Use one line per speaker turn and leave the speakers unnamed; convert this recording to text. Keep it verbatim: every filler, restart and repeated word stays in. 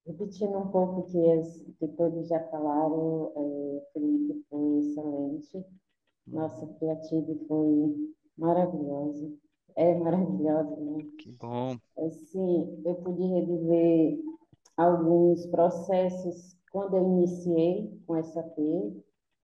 Repetindo um pouco o que, as, que todos já falaram, é, Felipe, foi excelente. Nossa,
Uhum.
Creative foi maravilhosa. É maravilhosa, né?
Que bom.
Assim, eu pude reviver alguns processos quando eu iniciei com S A P.